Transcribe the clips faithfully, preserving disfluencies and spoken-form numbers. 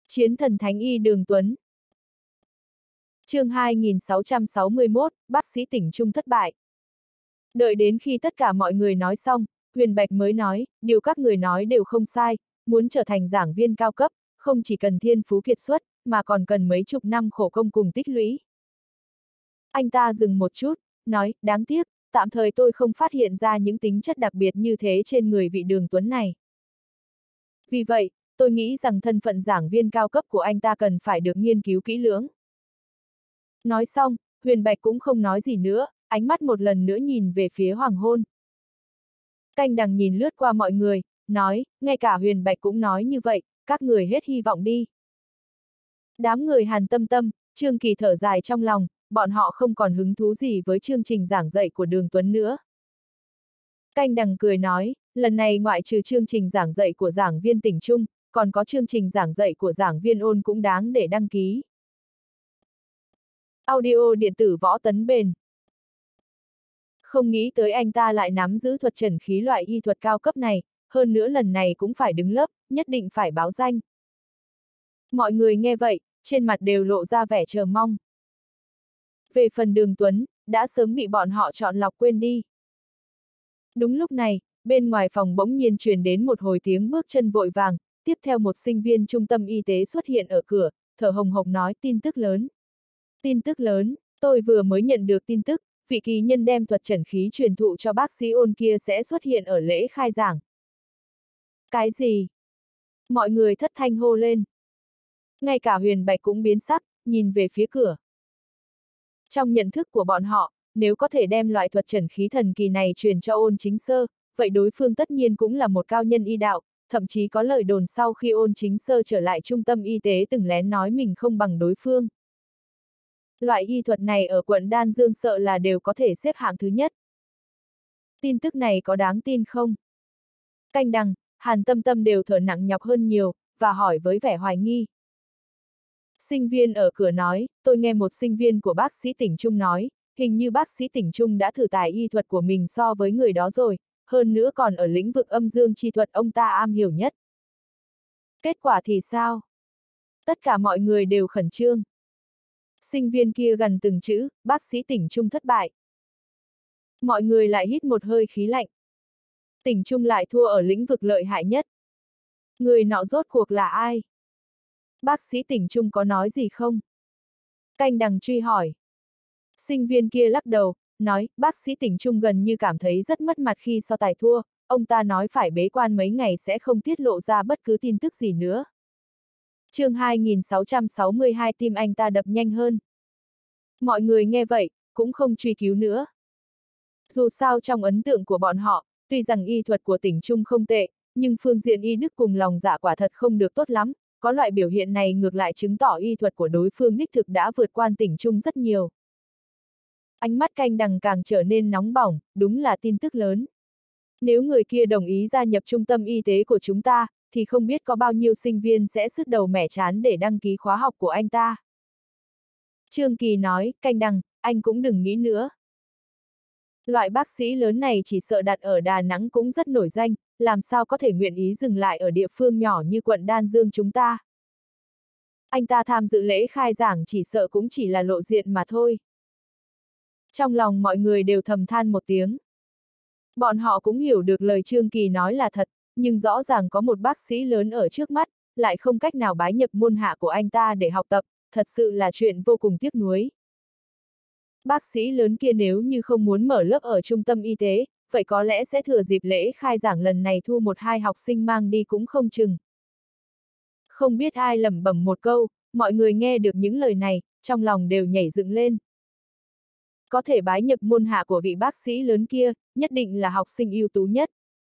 Chiến thần Thánh Y Đường Tuấn. Chương hai nghìn sáu trăm sáu mươi mốt, bác sĩ tỉnh Trung thất bại. Đợi đến khi tất cả mọi người nói xong, Huyền Bạch mới nói, điều các người nói đều không sai, muốn trở thành giảng viên cao cấp, không chỉ cần thiên phú kiệt xuất, mà còn cần mấy chục năm khổ công cùng tích lũy. Anh ta dừng một chút, nói, đáng tiếc, tạm thời tôi không phát hiện ra những tính chất đặc biệt như thế trên người vị Đường Tuấn này. Vì vậy, tôi nghĩ rằng thân phận giảng viên cao cấp của anh ta cần phải được nghiên cứu kỹ lưỡng. Nói xong, Huyền Bạch cũng không nói gì nữa, ánh mắt một lần nữa nhìn về phía hoàng hôn. Canh Đằng nhìn lướt qua mọi người, nói, ngay cả Huyền Bạch cũng nói như vậy, các người hết hy vọng đi. Đám người Hàn Tâm Tâm, Trương Kỳ thở dài trong lòng, bọn họ không còn hứng thú gì với chương trình giảng dạy của Đường Tuấn nữa. Canh Đằng cười nói, lần này ngoại trừ chương trình giảng dạy của giảng viên tỉnh Trung, còn có chương trình giảng dạy của giảng viên ôn cũng đáng để đăng ký. Audio điện tử Võ Tấn Bền. Không nghĩ tới anh ta lại nắm giữ thuật trần khí loại y thuật cao cấp này, hơn nữa lần này cũng phải đứng lớp, nhất định phải báo danh. Mọi người nghe vậy, trên mặt đều lộ ra vẻ chờ mong. Về phần Đường Tuấn, đã sớm bị bọn họ chọn lọc quên đi. Đúng lúc này, bên ngoài phòng bỗng nhiên truyền đến một hồi tiếng bước chân vội vàng, tiếp theo một sinh viên trung tâm y tế xuất hiện ở cửa, thở hồng hộc nói tin tức lớn. Tin tức lớn, tôi vừa mới nhận được tin tức, vị kỳ nhân đem thuật trần khí truyền thụ cho bác sĩ ôn kia sẽ xuất hiện ở lễ khai giảng. Cái gì? Mọi người thất thanh hô lên. Ngay cả Huyền Bạch cũng biến sắc, nhìn về phía cửa. Trong nhận thức của bọn họ, nếu có thể đem loại thuật trần khí thần kỳ này truyền cho Ôn Chính Sơ, vậy đối phương tất nhiên cũng là một cao nhân y đạo, thậm chí có lời đồn sau khi Ôn Chính Sơ trở lại trung tâm y tế từng lén nói mình không bằng đối phương. Loại y thuật này ở quận Đan Dương sợ là đều có thể xếp hạng thứ nhất. Tin tức này có đáng tin không? Canh Đằng, Hàn Tâm Tâm đều thở nặng nhọc hơn nhiều, và hỏi với vẻ hoài nghi. Sinh viên ở cửa nói, tôi nghe một sinh viên của bác sĩ tỉnh Trung nói, hình như bác sĩ tỉnh Trung đã thử tài y thuật của mình so với người đó rồi, hơn nữa còn ở lĩnh vực âm dương chi thuật ông ta am hiểu nhất. Kết quả thì sao? Tất cả mọi người đều khẩn trương. Sinh viên kia gần từng chữ, bác sĩ tỉnh Trung thất bại. Mọi người lại hít một hơi khí lạnh. Tỉnh Trung lại thua ở lĩnh vực lợi hại nhất. Người nọ rốt cuộc là ai? Bác sĩ tỉnh Trung có nói gì không? Canh Đằng truy hỏi. Sinh viên kia lắc đầu, nói, bác sĩ tỉnh Trung gần như cảm thấy rất mất mặt khi so tài thua, ông ta nói phải bế quan mấy ngày sẽ không tiết lộ ra bất cứ tin tức gì nữa. Chương hai nghìn sáu trăm sáu mươi hai tim anh ta đập nhanh hơn. Mọi người nghe vậy, cũng không truy cứu nữa. Dù sao trong ấn tượng của bọn họ, tuy rằng y thuật của tỉnh Trung không tệ, nhưng phương diện y đức cùng lòng dạ quả thật không được tốt lắm, có loại biểu hiện này ngược lại chứng tỏ y thuật của đối phương đích thực đã vượt qua tỉnh Trung rất nhiều. Ánh mắt Canh Đằng càng trở nên nóng bỏng, đúng là tin tức lớn. Nếu người kia đồng ý gia nhập trung tâm y tế của chúng ta, thì không biết có bao nhiêu sinh viên sẽ sứt đầu mẻ trán để đăng ký khóa học của anh ta. Trương Kỳ nói, Canh Đằng, anh cũng đừng nghĩ nữa. Loại bác sĩ lớn này chỉ sợ đặt ở Đà Nẵng cũng rất nổi danh, làm sao có thể nguyện ý dừng lại ở địa phương nhỏ như quận Đan Dương chúng ta. Anh ta tham dự lễ khai giảng chỉ sợ cũng chỉ là lộ diện mà thôi. Trong lòng mọi người đều thầm than một tiếng. Bọn họ cũng hiểu được lời Trương Kỳ nói là thật, nhưng rõ ràng có một bác sĩ lớn ở trước mắt, lại không cách nào bái nhập môn hạ của anh ta để học tập, thật sự là chuyện vô cùng tiếc nuối. Bác sĩ lớn kia nếu như không muốn mở lớp ở trung tâm y tế, vậy có lẽ sẽ thừa dịp lễ khai giảng lần này thu một hai học sinh mang đi cũng không chừng. Không biết ai lẩm bẩm một câu, mọi người nghe được những lời này, trong lòng đều nhảy dựng lên. Có thể bái nhập môn hạ của vị bác sĩ lớn kia, nhất định là học sinh ưu tú nhất.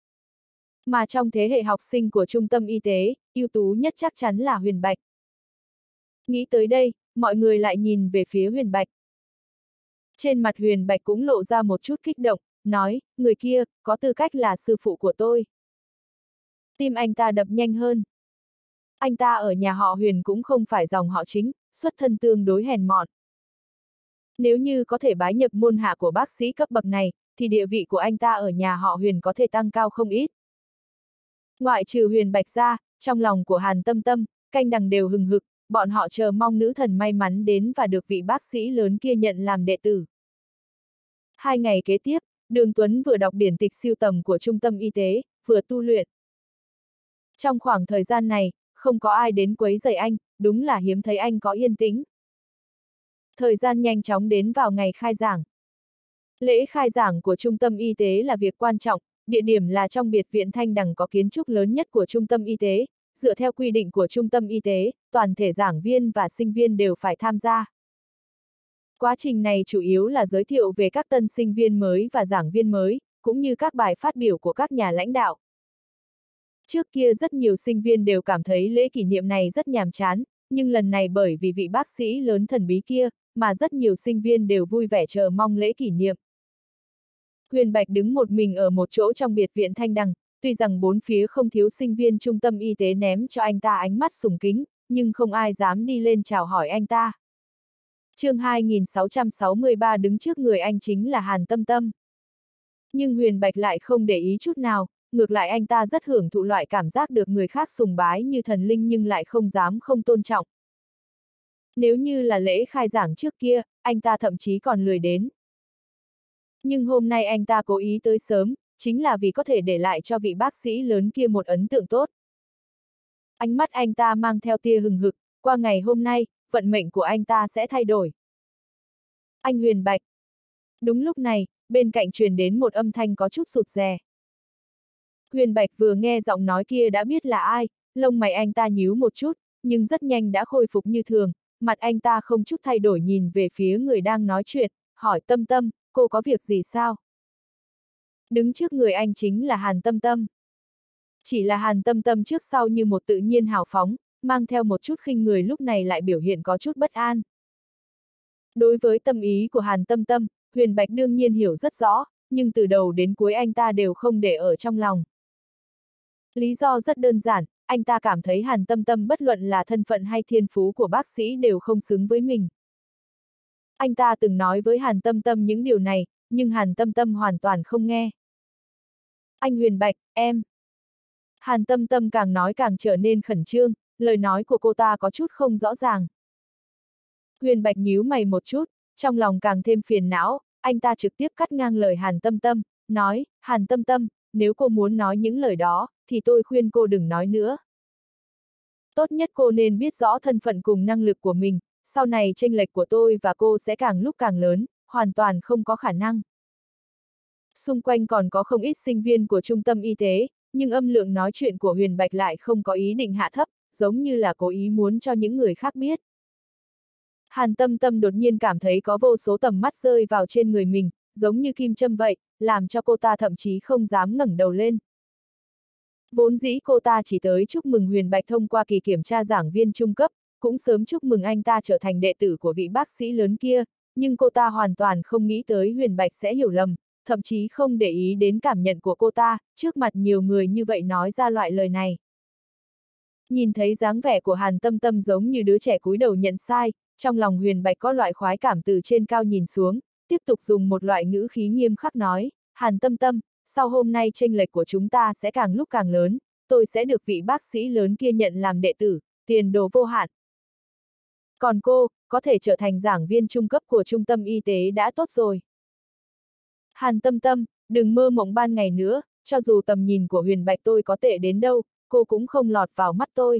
Mà trong thế hệ học sinh của trung tâm y tế, ưu tú nhất chắc chắn là Huyền Bạch. Nghĩ tới đây, mọi người lại nhìn về phía Huyền Bạch. Trên mặt Huyền Bạch cũng lộ ra một chút kích động, nói, người kia, có tư cách là sư phụ của tôi. Tim anh ta đập nhanh hơn. Anh ta ở nhà họ Huyền cũng không phải dòng họ chính, xuất thân tương đối hèn mọn. Nếu như có thể bái nhập môn hạ của bác sĩ cấp bậc này, thì địa vị của anh ta ở nhà họ Huyền có thể tăng cao không ít. Ngoại trừ Huyền Bạch ra, trong lòng của Hàn Tâm Tâm, canh đằng đều hừng hực, bọn họ chờ mong nữ thần may mắn đến và được vị bác sĩ lớn kia nhận làm đệ tử. Hai ngày kế tiếp, Đường Tuấn vừa đọc điển tịch sưu tầm của trung tâm y tế, vừa tu luyện. Trong khoảng thời gian này, không có ai đến quấy rầy anh, đúng là hiếm thấy anh có yên tĩnh. Thời gian nhanh chóng đến vào ngày khai giảng. Lễ khai giảng của trung tâm y tế là việc quan trọng, địa điểm là trong biệt viện Thanh Đằng có kiến trúc lớn nhất của trung tâm y tế. Dựa theo quy định của trung tâm y tế, toàn thể giảng viên và sinh viên đều phải tham gia. Quá trình này chủ yếu là giới thiệu về các tân sinh viên mới và giảng viên mới, cũng như các bài phát biểu của các nhà lãnh đạo. Trước kia rất nhiều sinh viên đều cảm thấy lễ kỷ niệm này rất nhàm chán, nhưng lần này bởi vì vị bác sĩ lớn thần bí kia, mà rất nhiều sinh viên đều vui vẻ chờ mong lễ kỷ niệm. Huyền Bạch đứng một mình ở một chỗ trong biệt viện Thanh Đằng, tuy rằng bốn phía không thiếu sinh viên trung tâm y tế ném cho anh ta ánh mắt sùng kính, nhưng không ai dám đi lên chào hỏi anh ta. chương hai nghìn sáu trăm sáu mươi ba đứng trước người anh chính là Hàn Tâm Tâm. Nhưng Huyền Bạch lại không để ý chút nào, ngược lại anh ta rất hưởng thụ loại cảm giác được người khác sùng bái như thần linh nhưng lại không dám không tôn trọng. Nếu như là lễ khai giảng trước kia, anh ta thậm chí còn lười đến. Nhưng hôm nay anh ta cố ý tới sớm, chính là vì có thể để lại cho vị bác sĩ lớn kia một ấn tượng tốt. Ánh mắt anh ta mang theo tia hừng hực, qua ngày hôm nay, vận mệnh của anh ta sẽ thay đổi. Anh Huyền Bạch. Đúng lúc này, bên cạnh truyền đến một âm thanh có chút sụt rè. Huyền Bạch vừa nghe giọng nói kia đã biết là ai, lông mày anh ta nhíu một chút, nhưng rất nhanh đã khôi phục như thường, mặt anh ta không chút thay đổi nhìn về phía người đang nói chuyện, hỏi Tâm Tâm, cô có việc gì sao? Đứng trước người anh chính là Hàn Tâm Tâm. Chỉ là Hàn Tâm Tâm trước sau như một tự nhiên hào phóng, mang theo một chút khinh người lúc này lại biểu hiện có chút bất an. Đối với tâm ý của Hàn Tâm Tâm, Huyền Bạch đương nhiên hiểu rất rõ, nhưng từ đầu đến cuối anh ta đều không để ở trong lòng. Lý do rất đơn giản, anh ta cảm thấy Hàn Tâm Tâm bất luận là thân phận hay thiên phú của bác sĩ đều không xứng với mình. Anh ta từng nói với Hàn Tâm Tâm những điều này, nhưng Hàn Tâm Tâm hoàn toàn không nghe. Anh Huyền Bạch, em. Hàn Tâm Tâm càng nói càng trở nên khẩn trương, lời nói của cô ta có chút không rõ ràng. Huyền Bạch nhíu mày một chút, trong lòng càng thêm phiền não, anh ta trực tiếp cắt ngang lời Hàn Tâm Tâm, nói, Hàn Tâm Tâm, nếu cô muốn nói những lời đó, thì tôi khuyên cô đừng nói nữa. Tốt nhất cô nên biết rõ thân phận cùng năng lực của mình, sau này chênh lệch của tôi và cô sẽ càng lúc càng lớn, hoàn toàn không có khả năng. Xung quanh còn có không ít sinh viên của trung tâm y tế, nhưng âm lượng nói chuyện của Huyền Bạch lại không có ý định hạ thấp, giống như là cố ý muốn cho những người khác biết. Hàn Tâm Tâm đột nhiên cảm thấy có vô số tầm mắt rơi vào trên người mình, giống như kim châm vậy, làm cho cô ta thậm chí không dám ngẩng đầu lên. Vốn dĩ cô ta chỉ tới chúc mừng Huyền Bạch thông qua kỳ kiểm tra giảng viên trung cấp, cũng sớm chúc mừng anh ta trở thành đệ tử của vị bác sĩ lớn kia, nhưng cô ta hoàn toàn không nghĩ tới Huyền Bạch sẽ hiểu lầm, thậm chí không để ý đến cảm nhận của cô ta, trước mặt nhiều người như vậy nói ra loại lời này. Nhìn thấy dáng vẻ của Hàn Tâm Tâm giống như đứa trẻ cúi đầu nhận sai, trong lòng Huyền Bạch có loại khoái cảm từ trên cao nhìn xuống, tiếp tục dùng một loại ngữ khí nghiêm khắc nói, Hàn Tâm Tâm, sau hôm nay chênh lệch của chúng ta sẽ càng lúc càng lớn, tôi sẽ được vị bác sĩ lớn kia nhận làm đệ tử, tiền đồ vô hạn. Còn cô, có thể trở thành giảng viên trung cấp của trung tâm y tế đã tốt rồi. Hàn Tâm Tâm, đừng mơ mộng ban ngày nữa, cho dù tầm nhìn của Huyền Bạch tôi có tệ đến đâu, cô cũng không lọt vào mắt tôi.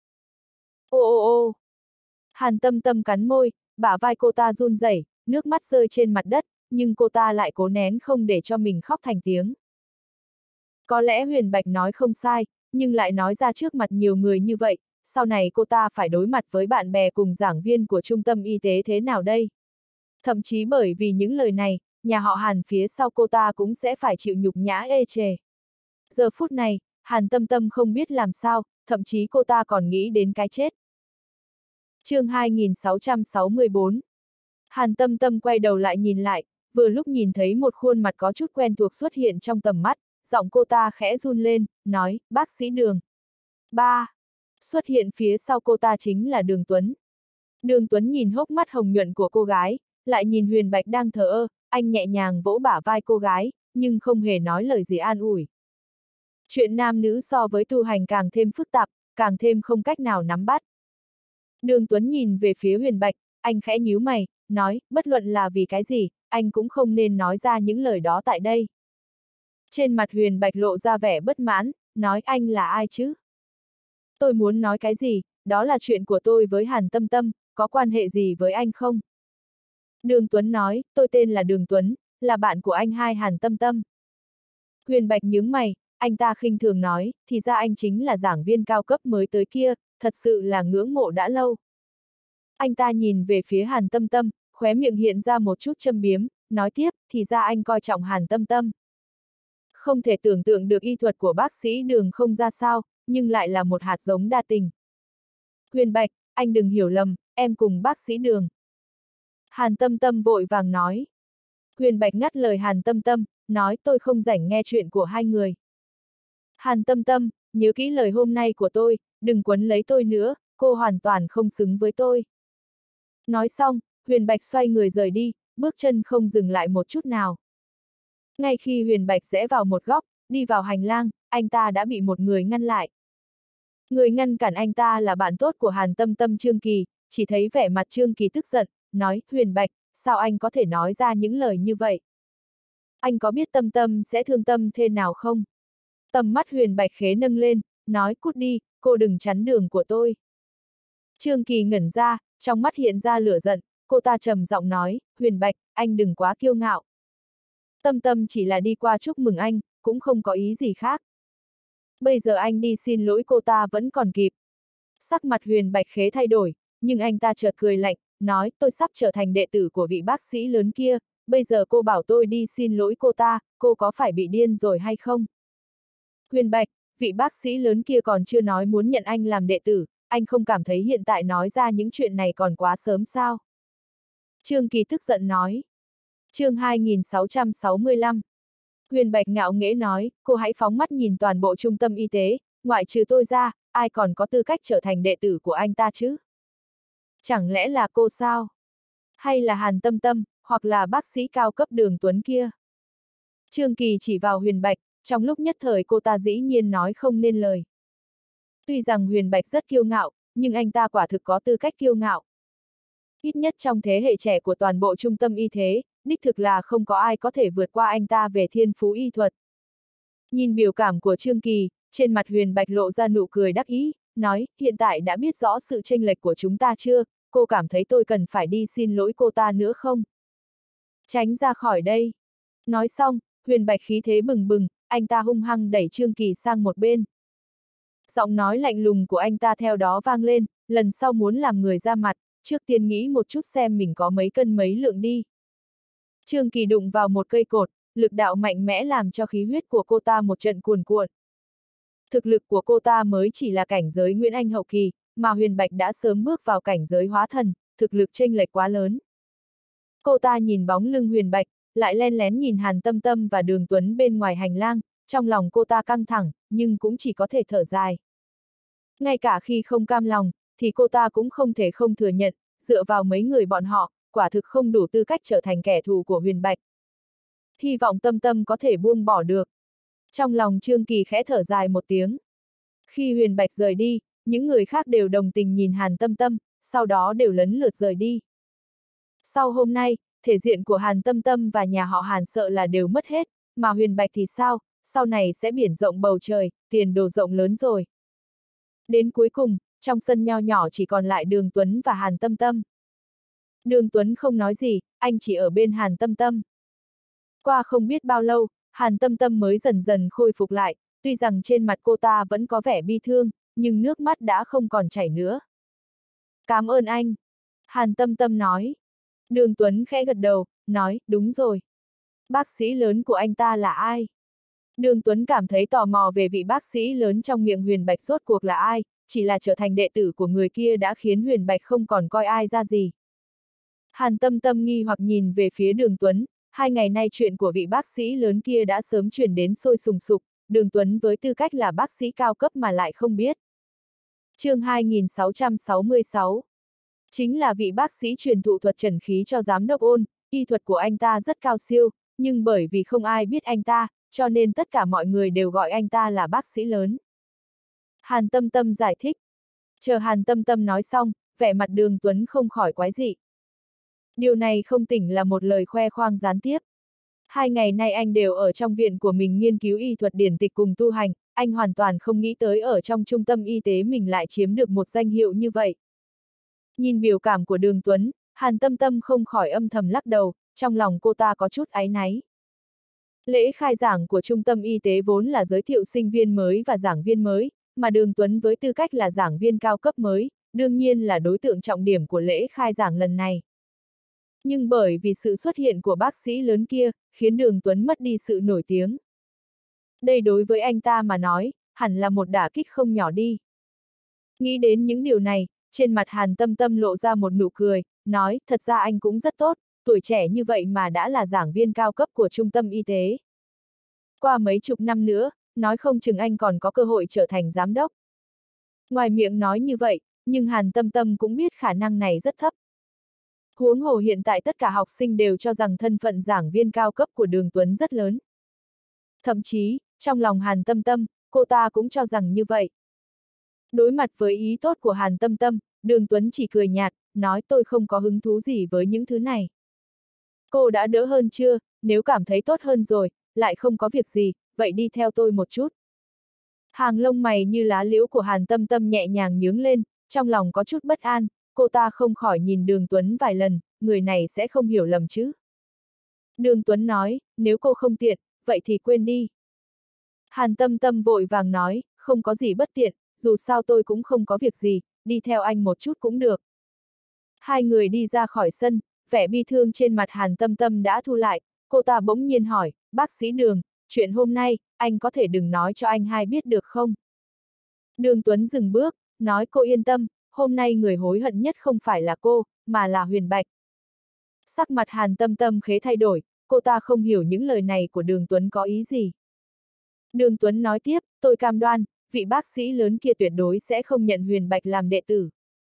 Ô ô ô. Hàn Tâm Tâm cắn môi, bả vai cô ta run rẩy, nước mắt rơi trên mặt đất, nhưng cô ta lại cố nén không để cho mình khóc thành tiếng. Có lẽ Huyền Bạch nói không sai, nhưng lại nói ra trước mặt nhiều người như vậy, sau này cô ta phải đối mặt với bạn bè cùng giảng viên của trung tâm y tế thế nào đây? Thậm chí bởi vì những lời này, nhà họ Hàn phía sau cô ta cũng sẽ phải chịu nhục nhã ê chề. Giờ phút này, Hàn Tâm Tâm không biết làm sao, thậm chí cô ta còn nghĩ đến cái chết. chương hai nghìn sáu trăm sáu mươi bốn. Hàn Tâm Tâm quay đầu lại nhìn lại, vừa lúc nhìn thấy một khuôn mặt có chút quen thuộc xuất hiện trong tầm mắt, giọng cô ta khẽ run lên, nói, bác sĩ Đường. Ba. Xuất hiện phía sau cô ta chính là Đường Tuấn. Đường Tuấn nhìn hốc mắt hồng nhuận của cô gái, lại nhìn Huyền Bạch đang thờ ơ, anh nhẹ nhàng vỗ bả vai cô gái, nhưng không hề nói lời gì an ủi. Chuyện nam nữ so với tu hành càng thêm phức tạp, càng thêm không cách nào nắm bắt. Đường Tuấn nhìn về phía Huyền Bạch, anh khẽ nhíu mày, nói, bất luận là vì cái gì, anh cũng không nên nói ra những lời đó tại đây. Trên mặt Huyền Bạch lộ ra vẻ bất mãn, nói anh là ai chứ? Tôi muốn nói cái gì, đó là chuyện của tôi với Hàn Tâm Tâm, có quan hệ gì với anh không? Đường Tuấn nói, tôi tên là Đường Tuấn, là bạn của anh hai Hàn Tâm Tâm. Huyền Bạch nhướng mày, anh ta khinh thường nói, thì ra anh chính là giảng viên cao cấp mới tới kia, thật sự là ngưỡng mộ đã lâu. Anh ta nhìn về phía Hàn Tâm Tâm, khóe miệng hiện ra một chút châm biếm, nói tiếp, thì ra anh coi trọng Hàn Tâm Tâm. Không thể tưởng tượng được y thuật của bác sĩ Đường không ra sao, nhưng lại là một hạt giống đa tình. Huyền Bạch, anh đừng hiểu lầm, em cùng bác sĩ Đường. Hàn Tâm Tâm vội vàng nói. Huyền Bạch ngắt lời Hàn Tâm Tâm, nói tôi không rảnh nghe chuyện của hai người. Hàn Tâm Tâm, nhớ kỹ lời hôm nay của tôi, đừng quấn lấy tôi nữa, cô hoàn toàn không xứng với tôi. Nói xong, Huyền Bạch xoay người rời đi, bước chân không dừng lại một chút nào. Ngay khi Huyền Bạch rẽ vào một góc, đi vào hành lang, anh ta đã bị một người ngăn lại. Người ngăn cản anh ta là bạn tốt của Hàn Tâm Tâm Trương Kỳ, chỉ thấy vẻ mặt Trương Kỳ tức giận, nói, Huyền Bạch, sao anh có thể nói ra những lời như vậy? Anh có biết Tâm Tâm sẽ thương Tâm thế nào không? Tầm mắt Huyền Bạch khế nâng lên, nói, cút đi, cô đừng chắn đường của tôi. Trương Kỳ ngẩn ra, trong mắt hiện ra lửa giận, cô ta trầm giọng nói, Huyền Bạch, anh đừng quá kiêu ngạo. Tâm Tâm chỉ là đi qua chúc mừng anh, cũng không có ý gì khác. Bây giờ anh đi xin lỗi cô ta vẫn còn kịp. Sắc mặt Huyền Bạch khế thay đổi, nhưng anh ta chợt cười lạnh, nói, tôi sắp trở thành đệ tử của vị bác sĩ lớn kia, bây giờ cô bảo tôi đi xin lỗi cô ta, cô có phải bị điên rồi hay không? Huyền Bạch, vị bác sĩ lớn kia còn chưa nói muốn nhận anh làm đệ tử, anh không cảm thấy hiện tại nói ra những chuyện này còn quá sớm sao? Trương Kỳ tức giận nói. Chương hai nghìn sáu trăm sáu mươi lăm. Huyền Bạch ngạo nghễ nói, cô hãy phóng mắt nhìn toàn bộ trung tâm y tế, ngoại trừ tôi ra, ai còn có tư cách trở thành đệ tử của anh ta chứ? Chẳng lẽ là cô sao? Hay là Hàn Tâm Tâm, hoặc là bác sĩ cao cấp Đường Tuấn kia? Trương Kỳ chỉ vào Huyền Bạch, trong lúc nhất thời cô ta dĩ nhiên nói không nên lời. Tuy rằng Huyền Bạch rất kiêu ngạo, nhưng anh ta quả thực có tư cách kiêu ngạo. Ít nhất trong thế hệ trẻ của toàn bộ trung tâm y tế, đích thực là không có ai có thể vượt qua anh ta về thiên phú y thuật. Nhìn biểu cảm của Trương Kỳ, trên mặt Huyền Bạch lộ ra nụ cười đắc ý, nói, hiện tại đã biết rõ sự chênh lệch của chúng ta chưa, cô cảm thấy tôi cần phải đi xin lỗi cô ta nữa không? Tránh ra khỏi đây. Nói xong, Huyền Bạch khí thế bừng bừng, anh ta hung hăng đẩy Trương Kỳ sang một bên. Giọng nói lạnh lùng của anh ta theo đó vang lên, lần sau muốn làm người ra mặt, trước tiên nghĩ một chút xem mình có mấy cân mấy lượng đi. Trương Kỳ đụng vào một cây cột, lực đạo mạnh mẽ làm cho khí huyết của cô ta một trận cuồn cuộn. Thực lực của cô ta mới chỉ là cảnh giới Nguyên Anh hậu kỳ, mà Huyền Bạch đã sớm bước vào cảnh giới hóa thần, thực lực chênh lệch quá lớn. Cô ta nhìn bóng lưng Huyền Bạch, lại len lén nhìn Hàn Tâm Tâm và Đường Tuấn bên ngoài hành lang, trong lòng cô ta căng thẳng, nhưng cũng chỉ có thể thở dài. Ngay cả khi không cam lòng, thì cô ta cũng không thể không thừa nhận, dựa vào mấy người bọn họ, quả thực không đủ tư cách trở thành kẻ thù của Huyền Bạch. Hy vọng Tâm Tâm có thể buông bỏ được. Trong lòng Trương Kỳ khẽ thở dài một tiếng. Khi Huyền Bạch rời đi, những người khác đều đồng tình nhìn Hàn Tâm Tâm, sau đó đều lấn lượt rời đi. Sau hôm nay, thể diện của Hàn Tâm Tâm và nhà họ Hàn sợ là đều mất hết, mà Huyền Bạch thì sao, sau này sẽ biển rộng bầu trời, tiền đồ rộng lớn rồi. Đến cuối cùng, trong sân nho nhỏ chỉ còn lại Đường Tuấn và Hàn Tâm Tâm. Đường Tuấn không nói gì, anh chỉ ở bên Hàn Tâm Tâm. Qua không biết bao lâu, Hàn Tâm Tâm mới dần dần khôi phục lại, tuy rằng trên mặt cô ta vẫn có vẻ bi thương, nhưng nước mắt đã không còn chảy nữa. Cảm ơn anh. Hàn Tâm Tâm nói. Đường Tuấn khẽ gật đầu, nói, đúng rồi. Bác sĩ lớn của anh ta là ai? Đường Tuấn cảm thấy tò mò về vị bác sĩ lớn trong miệng Huyền Bạch rốt cuộc là ai, chỉ là trở thành đệ tử của người kia đã khiến Huyền Bạch không còn coi ai ra gì. Hàn Tâm Tâm nghi hoặc nhìn về phía Đường Tuấn, hai ngày nay chuyện của vị bác sĩ lớn kia đã sớm truyền đến sôi sùng sục, Đường Tuấn với tư cách là bác sĩ cao cấp mà lại không biết. Chương hai nghìn sáu trăm sáu mươi sáu. Chính là vị bác sĩ truyền thụ thuật trần khí cho giám đốc Ôn, y thuật của anh ta rất cao siêu, nhưng bởi vì không ai biết anh ta, cho nên tất cả mọi người đều gọi anh ta là bác sĩ lớn. Hàn Tâm Tâm giải thích. Chờ Hàn Tâm Tâm nói xong, vẻ mặt Đường Tuấn không khỏi quái dị. Điều này không tỉnh là một lời khoe khoang gián tiếp. Hai ngày nay anh đều ở trong viện của mình nghiên cứu y thuật điển tịch cùng tu hành, anh hoàn toàn không nghĩ tới ở trong trung tâm y tế mình lại chiếm được một danh hiệu như vậy. Nhìn biểu cảm của Đường Tuấn, Hàn Tâm Tâm không khỏi âm thầm lắc đầu, trong lòng cô ta có chút áy náy. Lễ khai giảng của trung tâm y tế vốn là giới thiệu sinh viên mới và giảng viên mới, mà Đường Tuấn với tư cách là giảng viên cao cấp mới, đương nhiên là đối tượng trọng điểm của lễ khai giảng lần này. Nhưng bởi vì sự xuất hiện của bác sĩ lớn kia, khiến Đường Tuấn mất đi sự nổi tiếng. Đây đối với anh ta mà nói, hẳn là một đả kích không nhỏ đi. Nghĩ đến những điều này, trên mặt Hàn Tâm Tâm lộ ra một nụ cười, nói, thật ra anh cũng rất tốt, tuổi trẻ như vậy mà đã là giảng viên cao cấp của trung tâm y tế. Qua mấy chục năm nữa, nói không chừng anh còn có cơ hội trở thành giám đốc. Ngoài miệng nói như vậy, nhưng Hàn Tâm Tâm cũng biết khả năng này rất thấp. Huống hồ hiện tại tất cả học sinh đều cho rằng thân phận giảng viên cao cấp của Đường Tuấn rất lớn. Thậm chí, trong lòng Hàn Tâm Tâm, cô ta cũng cho rằng như vậy. Đối mặt với ý tốt của Hàn Tâm Tâm, Đường Tuấn chỉ cười nhạt, nói tôi không có hứng thú gì với những thứ này. Cô đã đỡ hơn chưa, nếu cảm thấy tốt hơn rồi, lại không có việc gì, vậy đi theo tôi một chút. Hàng lông mày như lá liễu của Hàn Tâm Tâm nhẹ nhàng nhướng lên, trong lòng có chút bất an, cô ta không khỏi nhìn Đường Tuấn vài lần, người này sẽ không hiểu lầm chứ. Đường Tuấn nói, nếu cô không tiện, vậy thì quên đi. Hàn Tâm Tâm vội vàng nói, không có gì bất tiện, dù sao tôi cũng không có việc gì, đi theo anh một chút cũng được. Hai người đi ra khỏi sân, vẻ bi thương trên mặt Hàn Tâm Tâm đã thu lại, cô ta bỗng nhiên hỏi, bác sĩ Đường, chuyện hôm nay, anh có thể đừng nói cho anh hai biết được không? Đường Tuấn dừng bước, nói cô yên tâm, hôm nay người hối hận nhất không phải là cô, mà là Huyền Bạch. Sắc mặt Hàn Tâm Tâm khế thay đổi, cô ta không hiểu những lời này của Đường Tuấn có ý gì. Đường Tuấn nói tiếp, tôi cam đoan, vị bác sĩ lớn kia tuyệt đối sẽ không nhận Huyền Bạch làm đệ tử.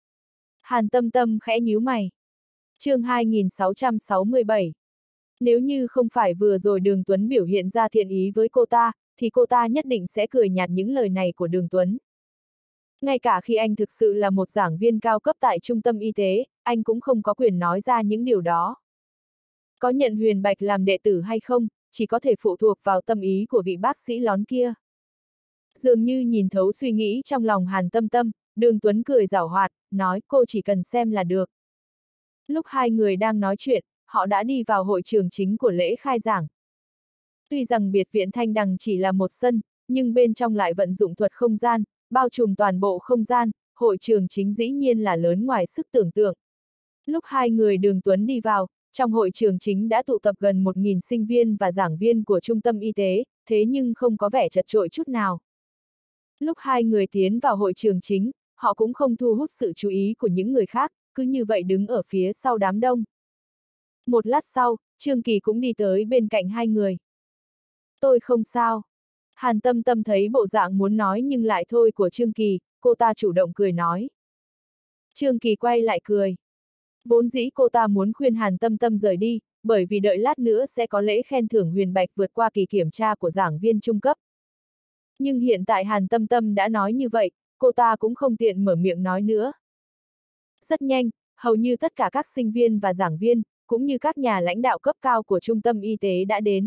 Hàn Tâm Tâm khẽ nhíu mày. Chương hai nghìn sáu trăm sáu mươi bảy. Nếu như không phải vừa rồi Đường Tuấn biểu hiện ra thiện ý với cô ta, thì cô ta nhất định sẽ cười nhạt những lời này của Đường Tuấn. Ngay cả khi anh thực sự là một giảng viên cao cấp tại trung tâm y tế, anh cũng không có quyền nói ra những điều đó. Có nhận Huyền Bạch làm đệ tử hay không, chỉ có thể phụ thuộc vào tâm ý của vị bác sĩ lón kia. Dường như nhìn thấu suy nghĩ trong lòng Hàn Tâm Tâm, Đường Tuấn cười giảo hoạt, nói cô chỉ cần xem là được. Lúc hai người đang nói chuyện, họ đã đi vào hội trường chính của lễ khai giảng. Tuy rằng biệt viện Thanh Đằng chỉ là một sân, nhưng bên trong lại vận dụng thuật không gian, bao trùm toàn bộ không gian, hội trường chính dĩ nhiên là lớn ngoài sức tưởng tượng. Lúc hai người Đường Tuấn đi vào, trong hội trường chính đã tụ tập gần một nghìn sinh viên và giảng viên của trung tâm y tế, thế nhưng không có vẻ chật chội chút nào. Lúc hai người tiến vào hội trường chính, họ cũng không thu hút sự chú ý của những người khác, cứ như vậy đứng ở phía sau đám đông. Một lát sau, Trương Kỳ cũng đi tới bên cạnh hai người. Tôi không sao. Hàn Tâm Tâm thấy bộ dạng muốn nói nhưng lại thôi của Trương Kỳ, cô ta chủ động cười nói. Trương Kỳ quay lại cười. Vốn dĩ cô ta muốn khuyên Hàn Tâm Tâm rời đi, bởi vì đợi lát nữa sẽ có lễ khen thưởng Huyền Bạch vượt qua kỳ kiểm tra của giảng viên trung cấp. Nhưng hiện tại Hàn Tâm Tâm đã nói như vậy, cô ta cũng không tiện mở miệng nói nữa. Rất nhanh, hầu như tất cả các sinh viên và giảng viên, cũng như các nhà lãnh đạo cấp cao của trung tâm y tế đã đến.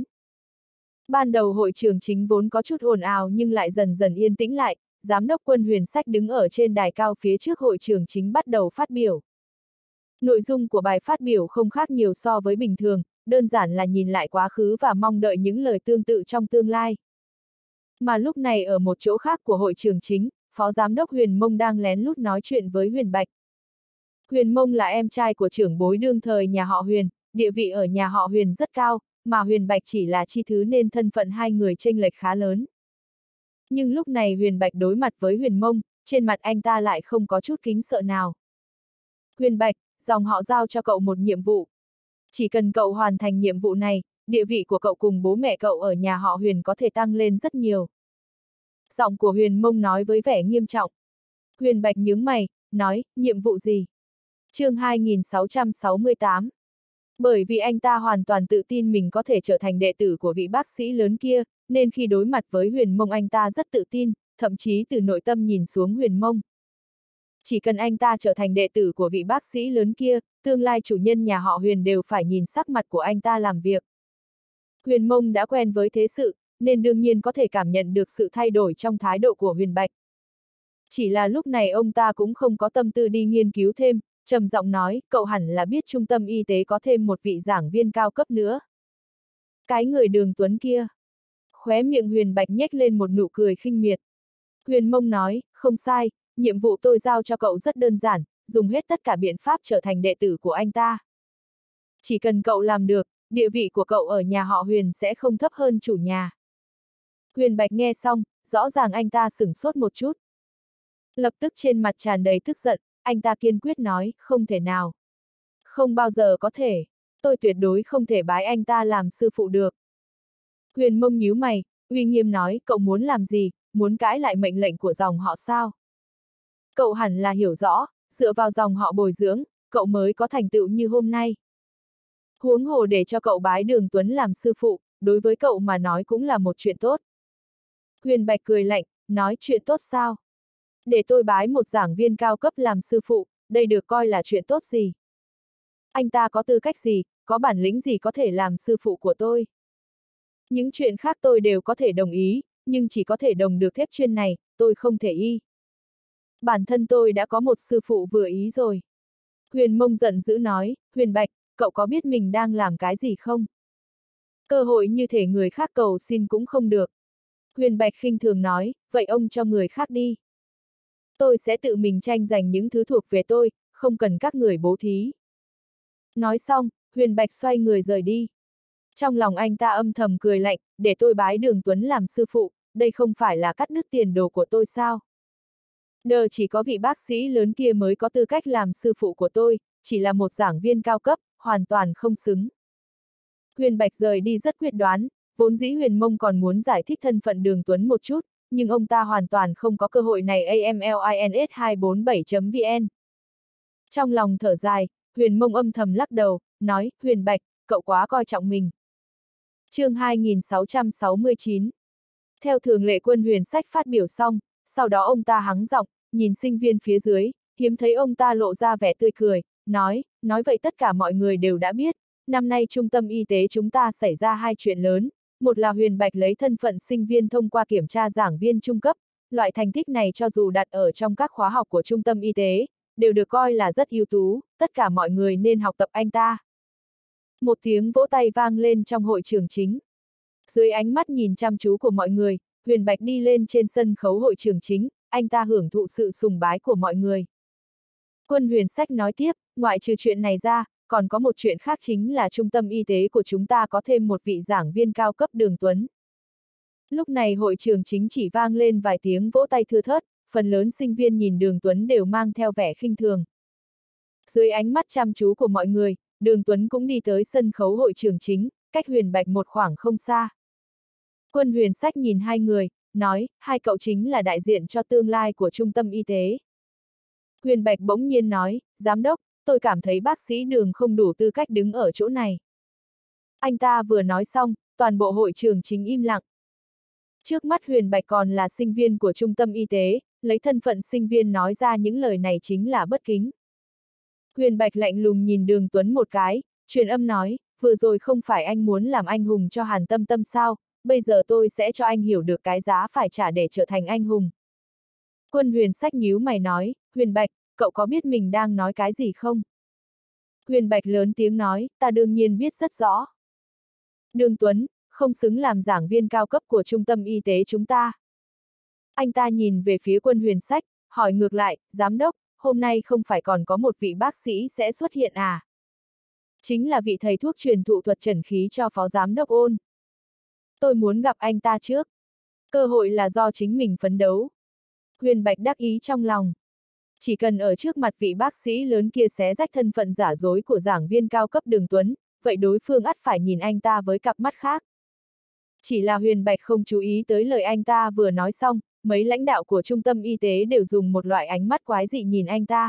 Ban đầu hội trường chính vốn có chút ồn ào nhưng lại dần dần yên tĩnh lại, Giám đốc Quân Huyền Sách đứng ở trên đài cao phía trước hội trường chính bắt đầu phát biểu. Nội dung của bài phát biểu không khác nhiều so với bình thường, đơn giản là nhìn lại quá khứ và mong đợi những lời tương tự trong tương lai. Mà lúc này ở một chỗ khác của hội trường chính, Phó Giám đốc Huyền Mông đang lén lút nói chuyện với Huyền Bạch. Huyền Mông là em trai của trưởng bối đương thời nhà họ Huyền, địa vị ở nhà họ Huyền rất cao, mà Huyền Bạch chỉ là chi thứ nên thân phận hai người chênh lệch khá lớn. Nhưng lúc này Huyền Bạch đối mặt với Huyền Mông, trên mặt anh ta lại không có chút kính sợ nào. Huyền Bạch, dòng họ giao cho cậu một nhiệm vụ. Chỉ cần cậu hoàn thành nhiệm vụ này, địa vị của cậu cùng bố mẹ cậu ở nhà họ Huyền có thể tăng lên rất nhiều. Giọng của Huyền Mông nói với vẻ nghiêm trọng. Huyền Bạch nhướng mày, nói, nhiệm vụ gì? Chương hai nghìn sáu trăm sáu mươi tám. Bởi vì anh ta hoàn toàn tự tin mình có thể trở thành đệ tử của vị bác sĩ lớn kia, nên khi đối mặt với Huyền Mông anh ta rất tự tin, thậm chí từ nội tâm nhìn xuống Huyền Mông. Chỉ cần anh ta trở thành đệ tử của vị bác sĩ lớn kia, tương lai chủ nhân nhà họ Huyền đều phải nhìn sắc mặt của anh ta làm việc. Huyền Mông đã quen với thế sự, nên đương nhiên có thể cảm nhận được sự thay đổi trong thái độ của Huyền Bạch. Chỉ là lúc này ông ta cũng không có tâm tư đi nghiên cứu thêm, trầm giọng nói, cậu hẳn là biết trung tâm y tế có thêm một vị giảng viên cao cấp nữa. Cái người Đường Tuấn kia. Khóe miệng Huyền Bạch nhếch lên một nụ cười khinh miệt. Huyền Mông nói, không sai, nhiệm vụ tôi giao cho cậu rất đơn giản, dùng hết tất cả biện pháp trở thành đệ tử của anh ta. Chỉ cần cậu làm được, địa vị của cậu ở nhà họ Huyền sẽ không thấp hơn chủ nhà. Huyền Bạch nghe xong, rõ ràng anh ta sửng sốt một chút. Lập tức trên mặt tràn đầy tức giận, anh ta kiên quyết nói, không thể nào. Không bao giờ có thể, tôi tuyệt đối không thể bái anh ta làm sư phụ được. Huyền Mông nhíu mày, uy nghiêm nói, cậu muốn làm gì, muốn cãi lại mệnh lệnh của dòng họ sao? Cậu hẳn là hiểu rõ, dựa vào dòng họ bồi dưỡng, cậu mới có thành tựu như hôm nay. Huống hồ để cho cậu bái Đường Tuấn làm sư phụ, đối với cậu mà nói cũng là một chuyện tốt. Huyền Bạch cười lạnh, nói chuyện tốt sao? Để tôi bái một giảng viên cao cấp làm sư phụ, đây được coi là chuyện tốt gì? Anh ta có tư cách gì, có bản lĩnh gì có thể làm sư phụ của tôi? Những chuyện khác tôi đều có thể đồng ý, nhưng chỉ có thể đồng được thép chuyên này, tôi không thể y. Bản thân tôi đã có một sư phụ vừa ý rồi. Huyền Mông giận dữ nói, Huyền Bạch, cậu có biết mình đang làm cái gì không? Cơ hội như thể người khác cầu xin cũng không được. Huyền Bạch khinh thường nói, vậy ông cho người khác đi. Tôi sẽ tự mình tranh giành những thứ thuộc về tôi, không cần các người bố thí. Nói xong, Huyền Bạch xoay người rời đi. Trong lòng anh ta âm thầm cười lạnh, để tôi bái Đường Tuấn làm sư phụ, đây không phải là cắt đứt tiền đồ của tôi sao? Đờ chỉ có vị bác sĩ lớn kia mới có tư cách làm sư phụ của tôi, chỉ là một giảng viên cao cấp, hoàn toàn không xứng. Huyền Bạch rời đi rất quyết đoán, vốn dĩ Huyền Mông còn muốn giải thích thân phận Đường Tuấn một chút, nhưng ông ta hoàn toàn không có cơ hội này. A M L I N S hai bốn bảy chấm V N. Trong lòng thở dài, Huyền Mông âm thầm lắc đầu, nói, Huyền Bạch, cậu quá coi trọng mình. Chương hai nghìn sáu trăm sáu mươi chín. Theo thường lệ Quân Huyền Sách phát biểu xong, sau đó ông ta hắng giọng, nhìn sinh viên phía dưới, hiếm thấy ông ta lộ ra vẻ tươi cười, nói, nói vậy tất cả mọi người đều đã biết, năm nay trung tâm y tế chúng ta xảy ra hai chuyện lớn, một là Huyền Bạch lấy thân phận sinh viên thông qua kiểm tra giảng viên trung cấp, loại thành tích này cho dù đặt ở trong các khóa học của trung tâm y tế, đều được coi là rất ưu tú, tất cả mọi người nên học tập anh ta. Một tiếng vỗ tay vang lên trong hội trường chính. Dưới ánh mắt nhìn chăm chú của mọi người, Huyền Bạch đi lên trên sân khấu hội trường chính, anh ta hưởng thụ sự sùng bái của mọi người. Quân Huyền Sách nói tiếp, ngoại trừ chuyện này ra, còn có một chuyện khác chính là trung tâm y tế của chúng ta có thêm một vị giảng viên cao cấp Đường Tuấn. Lúc này hội trường chính chỉ vang lên vài tiếng vỗ tay thưa thớt, phần lớn sinh viên nhìn Đường Tuấn đều mang theo vẻ khinh thường. Dưới ánh mắt chăm chú của mọi người, Đường Tuấn cũng đi tới sân khấu hội trường chính, cách Huyền Bạch một khoảng không xa. Quân Huyền Sách nhìn hai người, nói, hai cậu chính là đại diện cho tương lai của trung tâm y tế. Huyền Bạch bỗng nhiên nói, giám đốc, tôi cảm thấy bác sĩ Đường không đủ tư cách đứng ở chỗ này. Anh ta vừa nói xong, toàn bộ hội trường chính im lặng. Trước mắt Huyền Bạch còn là sinh viên của trung tâm y tế, lấy thân phận sinh viên nói ra những lời này chính là bất kính. Huyền Bạch lạnh lùng nhìn Đường Tuấn một cái, truyền âm nói, vừa rồi không phải anh muốn làm anh hùng cho Hàn Tâm Tâm sao, bây giờ tôi sẽ cho anh hiểu được cái giá phải trả để trở thành anh hùng. Quân Huyền Sách nhíu mày nói, Huyền Bạch, cậu có biết mình đang nói cái gì không? Huyền Bạch lớn tiếng nói, ta đương nhiên biết rất rõ. Đường Tuấn, không xứng làm giảng viên cao cấp của trung tâm y tế chúng ta. Anh ta nhìn về phía Quân Huyền Sách, hỏi ngược lại, giám đốc, hôm nay không phải còn có một vị bác sĩ sẽ xuất hiện à? Chính là vị thầy thuốc truyền thụ thuật trần khí cho phó giám đốc Ôn. Tôi muốn gặp anh ta trước. Cơ hội là do chính mình phấn đấu. Huyền Bạch đắc ý trong lòng. Chỉ cần ở trước mặt vị bác sĩ lớn kia xé rách thân phận giả dối của giảng viên cao cấp Đường Tuấn, vậy đối phương ắt phải nhìn anh ta với cặp mắt khác. Chỉ là Huyền Bạch không chú ý tới lời anh ta vừa nói xong, mấy lãnh đạo của trung tâm y tế đều dùng một loại ánh mắt quái dị nhìn anh ta.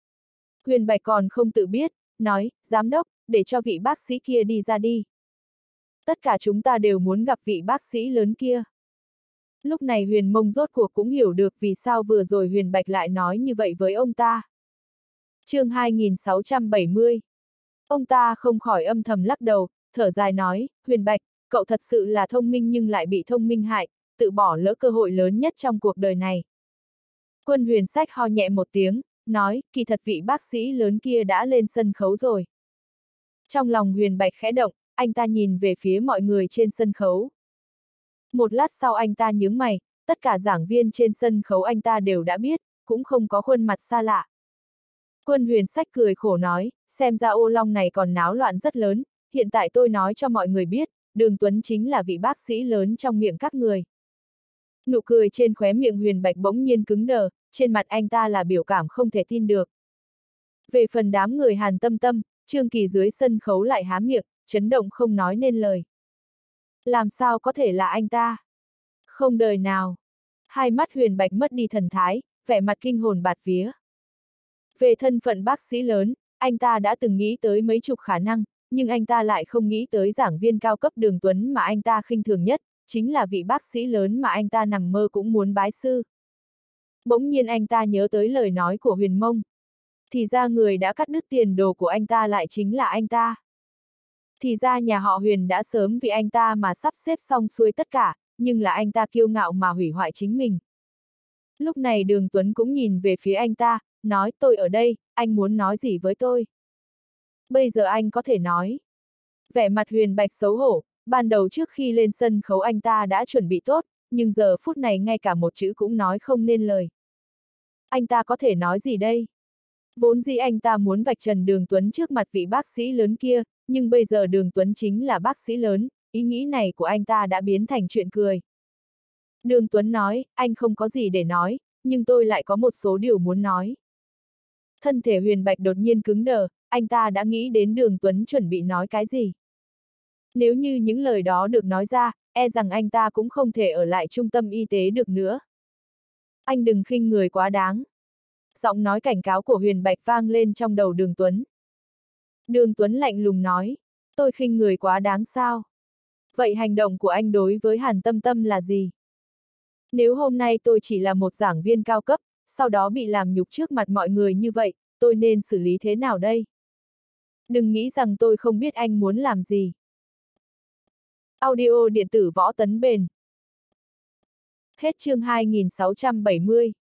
Huyền Bạch còn không tự biết, nói, giám đốc, để cho vị bác sĩ kia đi ra đi. Tất cả chúng ta đều muốn gặp vị bác sĩ lớn kia. Lúc này Huyền Mông rốt cuộc cũng hiểu được vì sao vừa rồi Huyền Bạch lại nói như vậy với ông ta. chương hai nghìn sáu trăm bảy mươi. Ông ta không khỏi âm thầm lắc đầu, thở dài nói, Huyền Bạch, cậu thật sự là thông minh nhưng lại bị thông minh hại, tự bỏ lỡ cơ hội lớn nhất trong cuộc đời này. Quân Huyền Sách ho nhẹ một tiếng, nói, kỳ thật vị bác sĩ lớn kia đã lên sân khấu rồi. Trong lòng Huyền Bạch khẽ động, anh ta nhìn về phía mọi người trên sân khấu. Một lát sau anh ta nhướng mày, tất cả giảng viên trên sân khấu anh ta đều đã biết, cũng không có khuôn mặt xa lạ. Quân Huyền Sách cười khổ nói, xem ra ô long này còn náo loạn rất lớn, hiện tại tôi nói cho mọi người biết, Đường Tuấn chính là vị bác sĩ lớn trong miệng các người. Nụ cười trên khóe miệng Huyền Bạch bỗng nhiên cứng đờ, trên mặt anh ta là biểu cảm không thể tin được. Về phần đám người Hàn Tâm Tâm, Trương Kỳ dưới sân khấu lại há miệng, chấn động không nói nên lời. Làm sao có thể là anh ta? Không đời nào. Hai mắt Huyền Bạch mất đi thần thái, vẻ mặt kinh hồn bạt vía. Về thân phận bác sĩ lớn, anh ta đã từng nghĩ tới mấy chục khả năng, nhưng anh ta lại không nghĩ tới giảng viên cao cấp Đường Tuấn mà anh ta khinh thường nhất, chính là vị bác sĩ lớn mà anh ta nằm mơ cũng muốn bái sư. Bỗng nhiên anh ta nhớ tới lời nói của Huyền Mông. Thì ra người đã cắt đứt tiền đồ của anh ta lại chính là anh ta. Thì ra nhà họ Huyền đã sớm vì anh ta mà sắp xếp xong xuôi tất cả, nhưng là anh ta kiêu ngạo mà hủy hoại chính mình. Lúc này Đường Tuấn cũng nhìn về phía anh ta, nói tôi ở đây, anh muốn nói gì với tôi? Bây giờ anh có thể nói. Vẻ mặt Huyền Bạch xấu hổ, ban đầu trước khi lên sân khấu anh ta đã chuẩn bị tốt, nhưng giờ phút này ngay cả một chữ cũng nói không nên lời. Anh ta có thể nói gì đây? Vốn dĩ anh ta muốn vạch trần Đường Tuấn trước mặt vị bác sĩ lớn kia, nhưng bây giờ Đường Tuấn chính là bác sĩ lớn, ý nghĩ này của anh ta đã biến thành chuyện cười. Đường Tuấn nói, anh không có gì để nói, nhưng tôi lại có một số điều muốn nói. Thân thể Huyền Bạch đột nhiên cứng đờ, anh ta đã nghĩ đến Đường Tuấn chuẩn bị nói cái gì. Nếu như những lời đó được nói ra, e rằng anh ta cũng không thể ở lại trung tâm y tế được nữa. Anh đừng khinh người quá đáng. Giọng nói cảnh cáo của Huyền Bạch vang lên trong đầu Đường Tuấn. Đường Tuấn lạnh lùng nói, tôi khinh người quá đáng sao? Vậy hành động của anh đối với Hàn Tâm Tâm là gì? Nếu hôm nay tôi chỉ là một giảng viên cao cấp, sau đó bị làm nhục trước mặt mọi người như vậy, tôi nên xử lý thế nào đây? Đừng nghĩ rằng tôi không biết anh muốn làm gì. Audio điện tử Võ Tấn Bền. Hết chương hai nghìn sáu trăm bảy mươi.